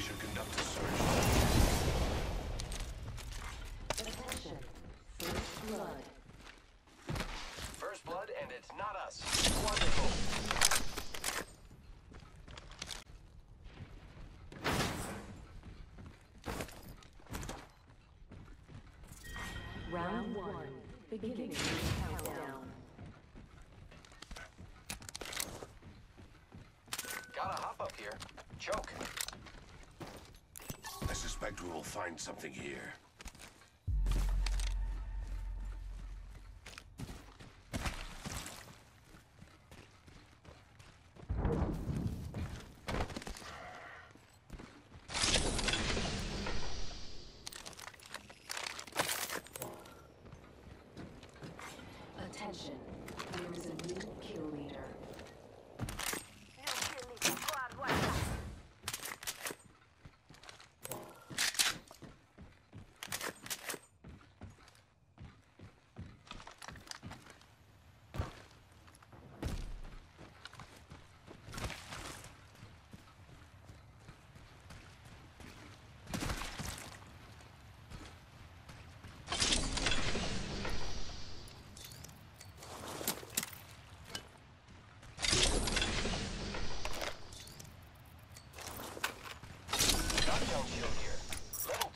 We should conduct a search. Attention. First blood. First blood, and it's not us. Wonderful. Round 1. Beginning countdown. Gotta hop up here. Choke. I suspect we will find something here. Attention. There is a new kill leader. Knockdown shield here. Level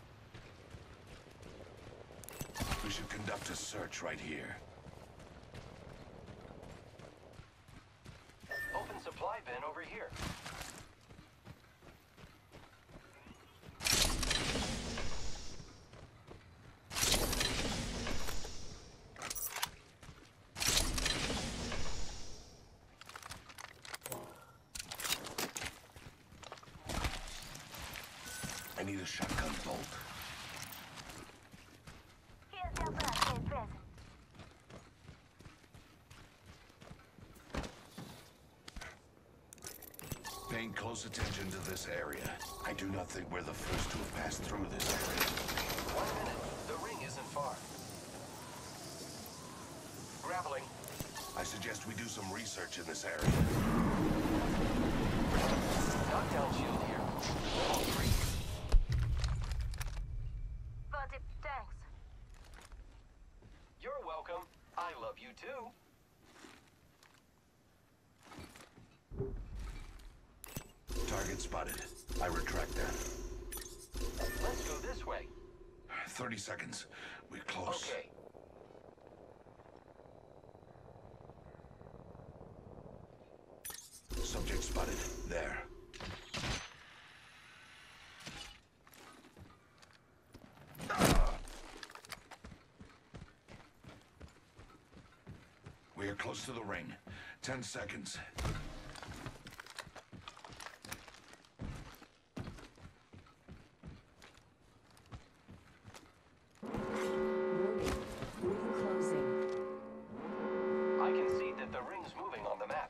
2. We should conduct a search right here. Open supply bin over here. I need a shotgun bolt. Paying close attention to this area. I do not think we're the first to have passed through this area. 1 minute. The ring isn't far. Grappling. I suggest we do some research in this area. Knockdown shield here. Level 3. Thanks. You're welcome. I love you too. Target spotted. I retract that. Let's go this way. 30 seconds. We're close. Okay. Subject spotted. There. We are close to the ring. 10 seconds. Warning. Ring closing. I can see that the ring's moving on the map.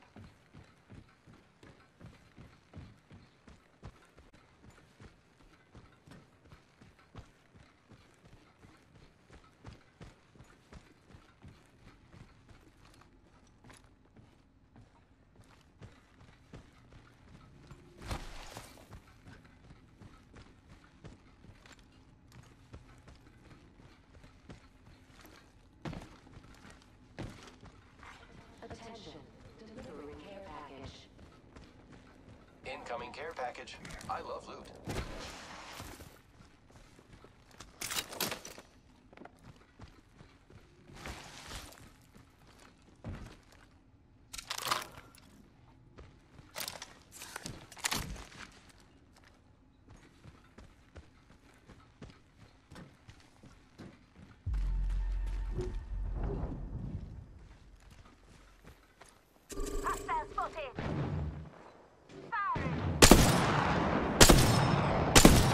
Attention. Delivering care package. Incoming care package. I love loot. Hostile spotted. Firing.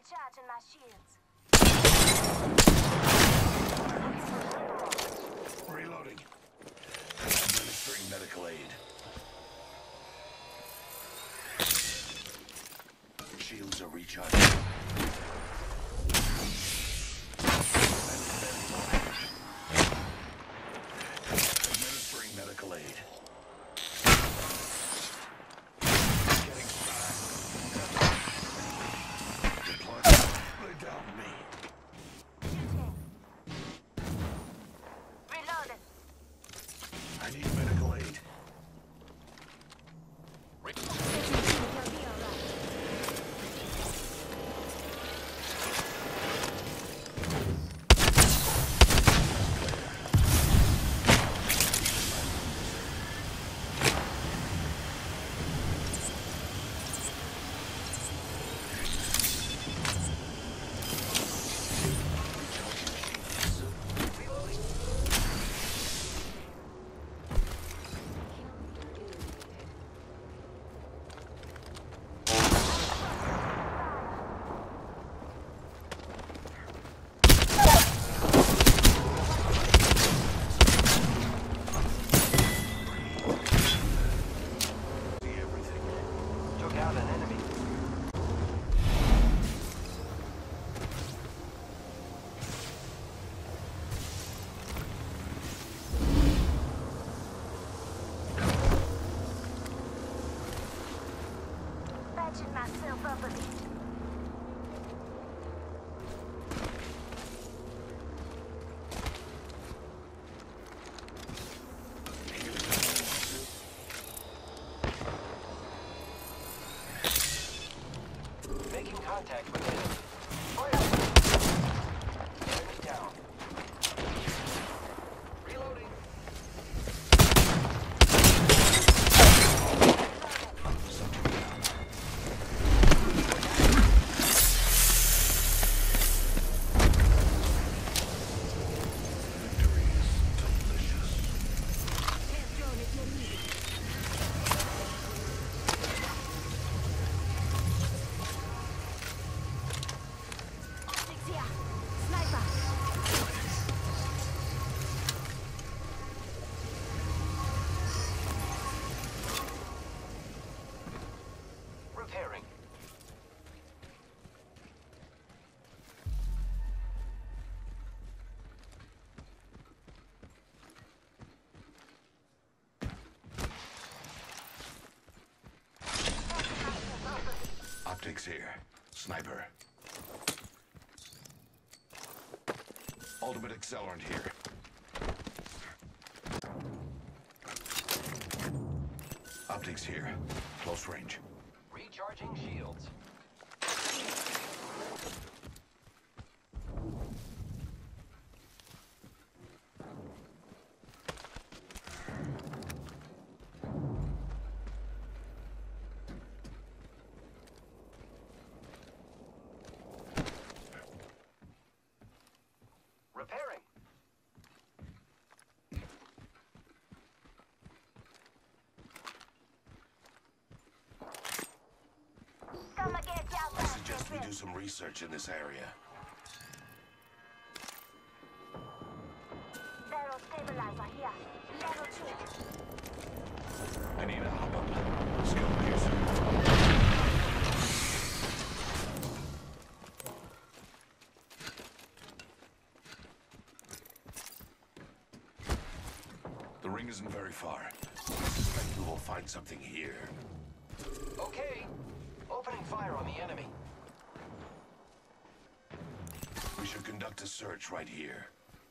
Recharging my shields. Reloading. Administering medical aid. Shields are recharging. Administering medical aid. Getting shot. Deployment. Lay down me. Shooting. Reloading. I need medical aid. Took out an enemy. Patching myself up a bit. Making contact with enemy. Fire! Enemy down. Reloading. Victory is delicious. Optics here. Sniper. Repairing. Optics here. Sniper. Ultimate accelerant here. Optics here. Close range. Recharging shields. Repairing. Come and get y'all I back. suggest we do some research in this area. Barrel stabilizer here. Level 2. I need a hop up. Skill piercer. The ring isn't very far. I suspect we will find something here. Okay. Opening fire on the enemy. We should conduct a search right here.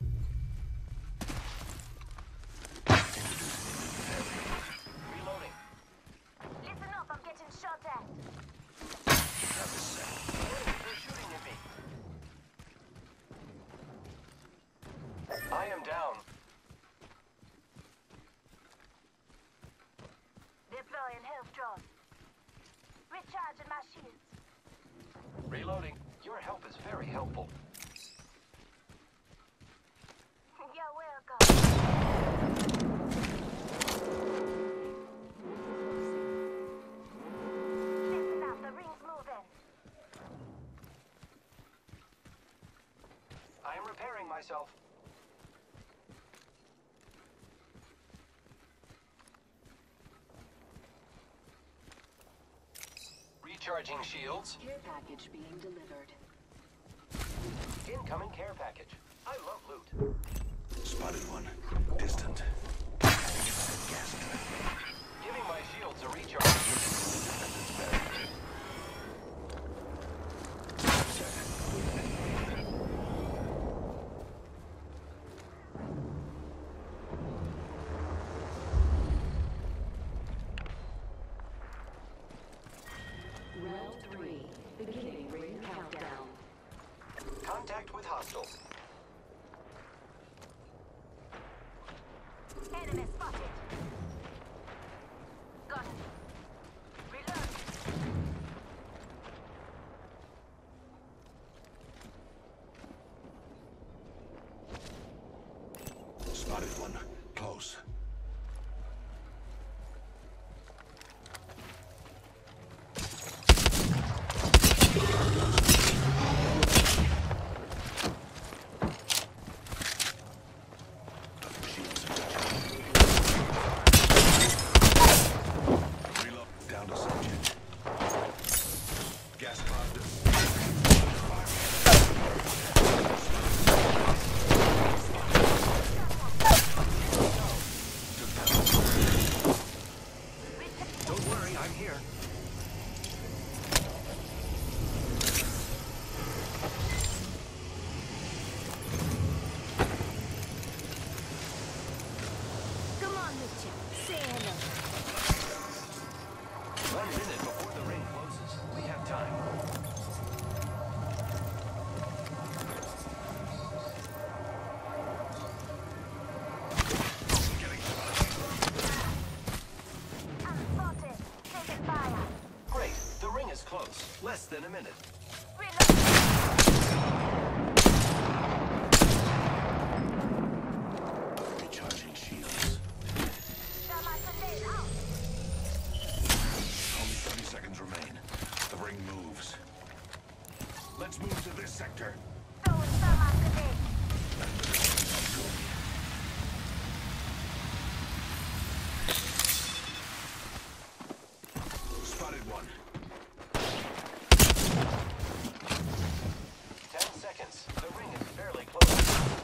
Reloading. Listen up, I'm getting shot at. Trap is set. They're shooting at me. I am down. Deploying health drone. Recharging my shields. Reloading. Your help is very helpful. You're welcome. Listen up, the ring's moving. yourself. Recharging shields. Care package being delivered. Incoming care package. I love loot. Spotted one. Distant. Gas trap. Giving my shields a recharge. Round 3. Beginning ring countdown. Contact with hostiles. Enemy spotted. Got it. Reload. Spotted one. Close. Shields reload. Down to subject. Gas pod. Don't worry, I'm here. Come on, Mitchell. Say hello. 1 minute before the ring closes. We have time. I'm spotted. Taking fire. Great. The ring is close. Less than a minute. Reload. Recharging shields. Thermite grenade out. Only 30 seconds remain. The ring moves. Let's move to this sector. Throwing thermite grenade. Spotted one. 10 seconds. The ring is fairly close.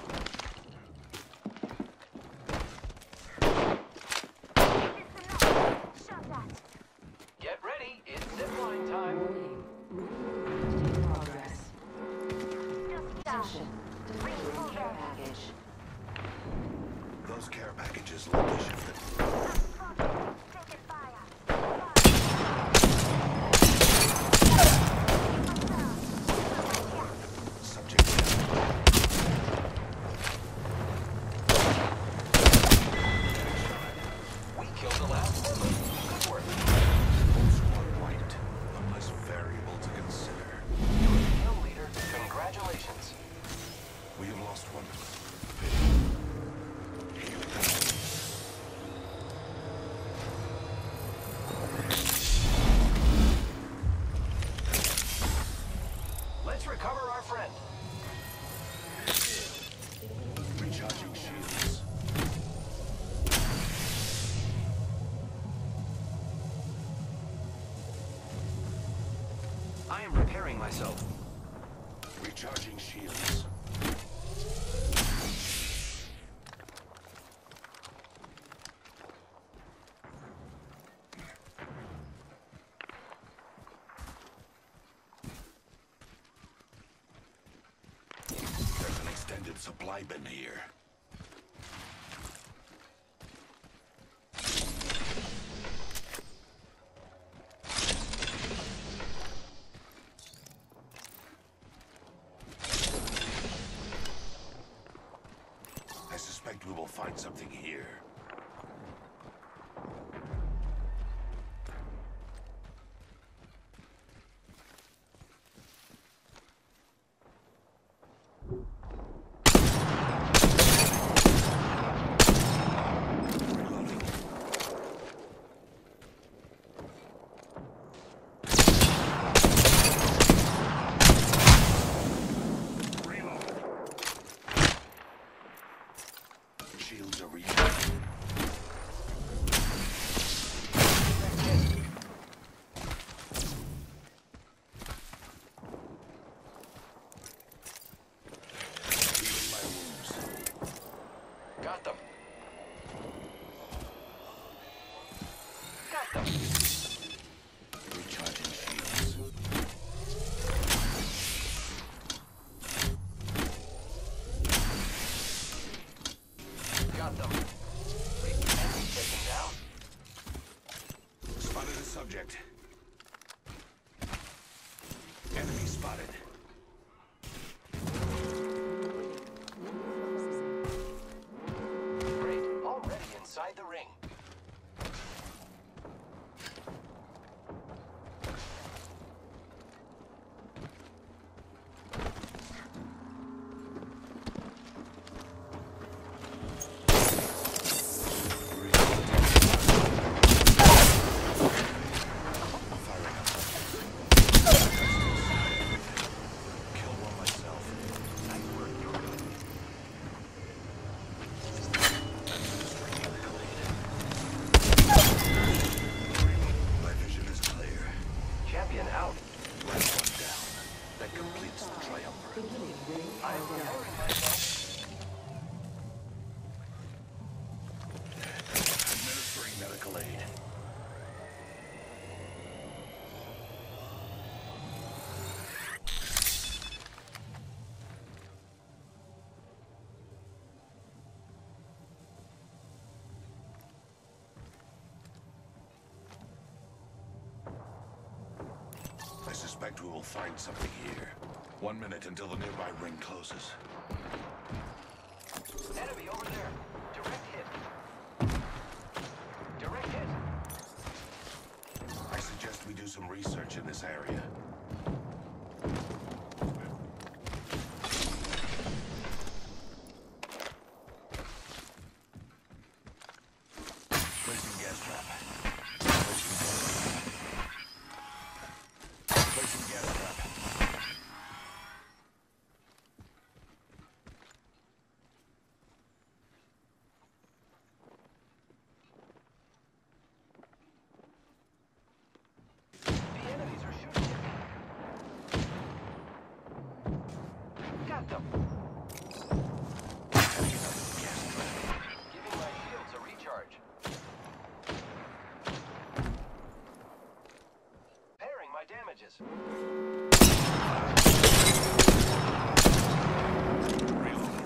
Listen up. Shot that. Get ready. It's zipline time. Warning. Movement in progress. Just down. Attention. Delivering care package. Those care packages look shifted. I'm spotted. Taking fire. Subject down. We killed the last member. Good work. Squad wiped. One less variable to consider. You're the kill leader. Congratulations. We have lost one. Let's recover our friend. Recharging shields. I am repairing myself. Recharging shields. There's an extended supply bin here. I suspect we will find something here. Reloading. Reload. subject. Enemy spotted. Great. Already inside the ring. Kill one myself. Nice work, you're good. My vision is clear. Champion out. Last one down. That completes the triumvirate. I'm preparing myself. Administering medical aid. I suspect we will find something here. 1 minute until the nearby ring closes. Enemy over there. Direct hit. Direct hit. I suggest we do some research in this area. Placing gas trap. Placing gas trap. The enemies are shooting at me. Got them. Setting another gas trap. Giving my shields a recharge. Pairing my damages. Reloading.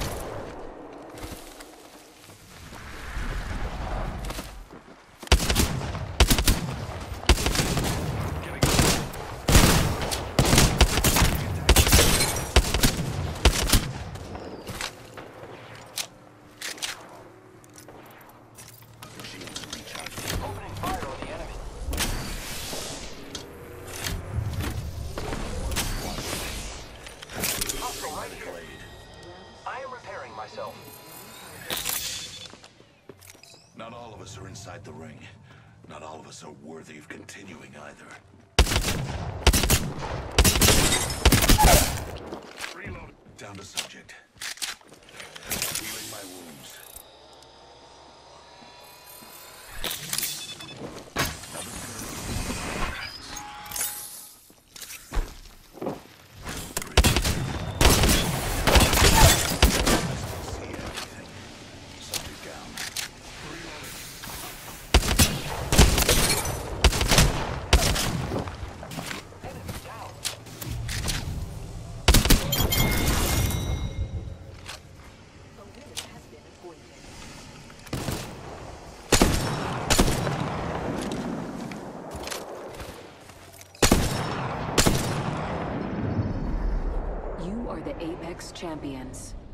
Shields recharging. Opening fire on the enemy. Hostile right Medical here. aid. I am repairing myself. Not all of us are inside the ring. Not all of us are worthy of continuing either. Reload. Down to subject. Healing my wounds. Another see everything. Subject down. Reloading. Enemy down. You are the Apex Champions.